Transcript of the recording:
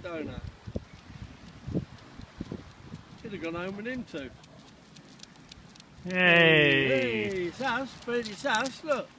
donut. Should have gone home with him too. Hey! Hey, it's us, Freddie's house, look.